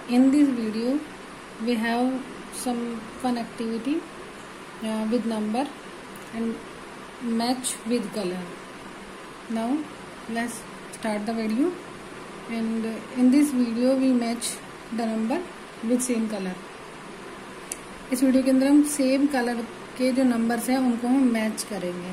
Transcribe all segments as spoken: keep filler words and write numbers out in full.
In this video we have some fun activity uh, with number and match with color. Now let's start the video, and in this video we match the number with same color. इस video के अंदर हम same colour के जो numbers हैं उनको हम match करेंगे.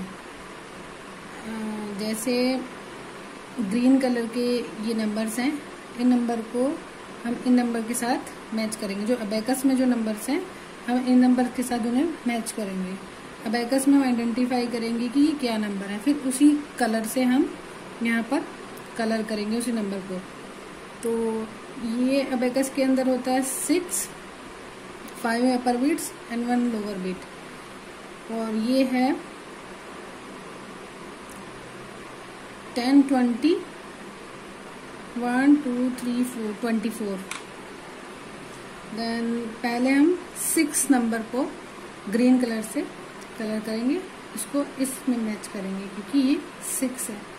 जैसे ग्रीन कलर के ये नंबर्स हैं, इन नंबर को हम इन नंबर के साथ मैच करेंगे. जो अबैकस में जो नंबर्स हैं हम इन नंबर के साथ उन्हें मैच करेंगे. अबैकस में हम आइडेंटिफाई करेंगे कि ये क्या नंबर है, फिर उसी कलर से हम यहाँ पर कलर करेंगे उसी नंबर को. तो ये अबैकस के अंदर होता है six, five upper beats and one lower beat, और ये है ten, twenty, one, two, three, four, twenty four. Then पहले हम सिक्स नंबर को ग्रीन कलर से कलर करेंगे, इसको इसमें मैच करेंगे क्योंकि ये सिक्स है.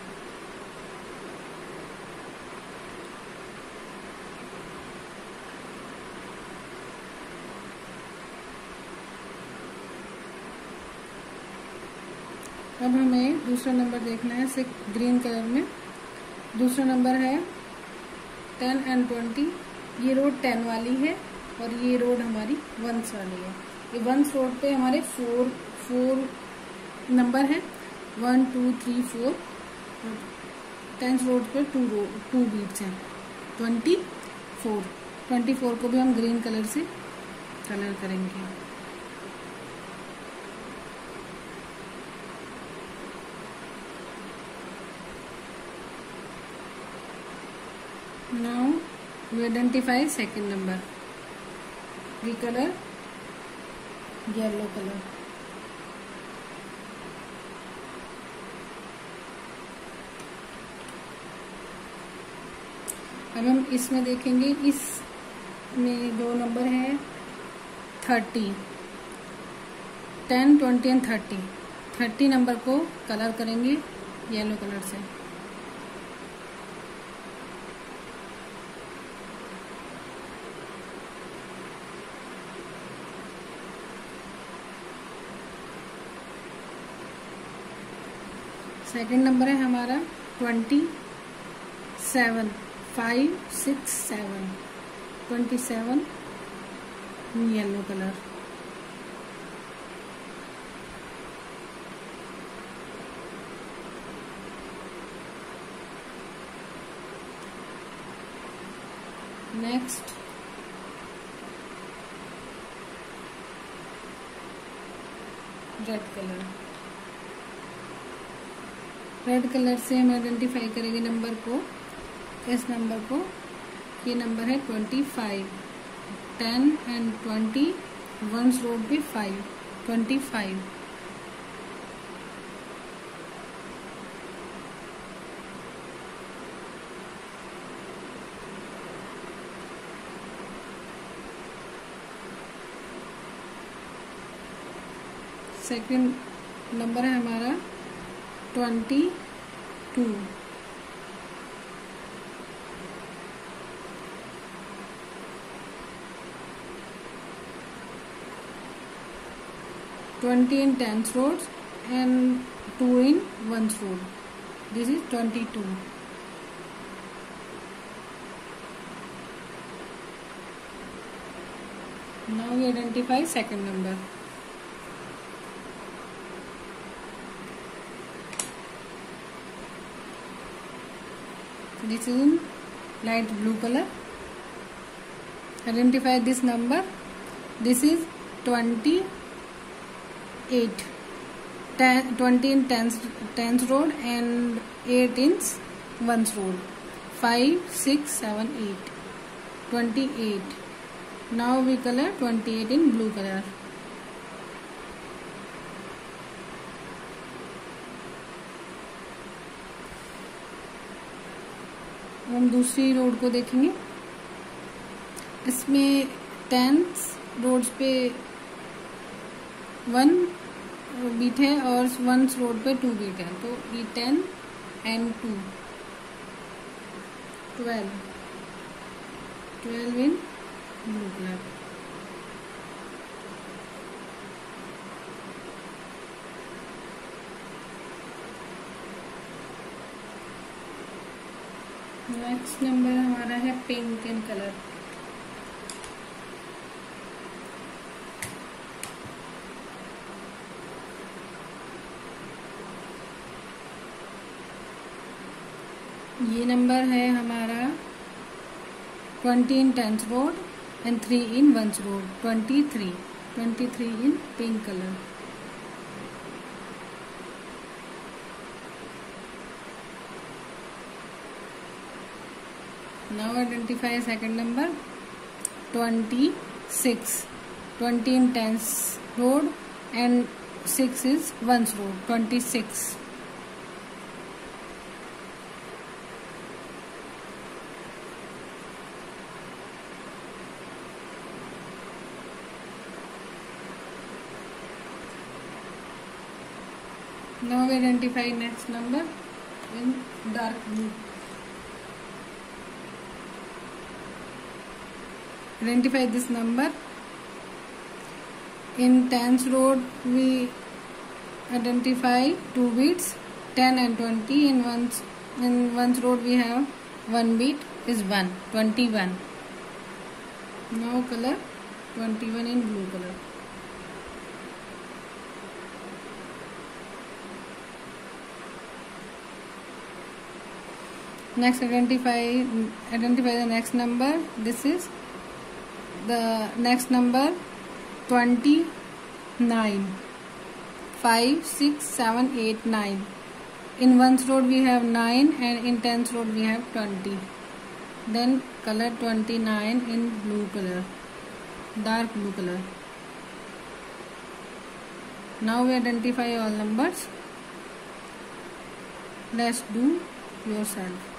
अब हमें दूसरा नंबर देखना है सिक्स ग्रीन कलर में. दूसरा नंबर है टेन एंड ट्वेंटी. ये रोड टेन वाली है और ये रोड हमारी वंस वाली है. ये वंस रोड पे हमारे फोर फोर नंबर है, one, two, three, four. Tenth road पे टू रोड टू बीट्स हैं, ट्वेंटी फोर. ट्वेंटी फोर को भी हम ग्रीन कलर से कलर करेंगे. Now we identify second number. We color yellow color. अब हम इसमें देखेंगे, इसमें दो नंबर है thirty, ten, twenty and thirty. Thirty number को कलर करेंगे येलो कलर से. सेकेंड नंबर है हमारा twenty seven, five, six, seven. Twenty seven yellow colour. Next red colour. Red colour से हम आइडेंटिफाई करेंगे नंबर को. इस नंबर को, ये नंबर है twenty five. Ten and twenty ones road पे five, twenty five. Second number है हमारा twenty two. Twenty in tenth roads and two in one's road. This is twenty-two. Now we identify second number. This is in light blue color. Identify this number. This is twenty-eight. ten, twenty in tenth, tenth road and eight in one's road. five, six, seven, eight. twenty-eight. Now we color twenty-eight in blue color. हम दूसरी road को देखेंगे. इसमें tenth roads पे one beat है और one road पे two beat है. तो ये ten and two, twelve. Twelve in blue color. Next number हमारा है पिंक इन कलर. ये नंबर है हमारा twenty in tenth road and three in ones road. Twenty three twenty three in pink colour. Now identify second number. twenty-six. twenty in tenth road and six is ones road. twenty-six. Now we identify next number in dark blue. Identify this number. In tens road we identify two beats, ten and twenty. In ones in ones road we have one beat is one. twenty-one. Now color twenty-one in blue color. Next identify identify the next number. This is the next number twenty-nine. five, six, seven, eight, nine. In ones road we have nine and in tens road we have twenty. Then color twenty-nine in blue color, dark blue color. Now we identify all numbers. Let's do yourself.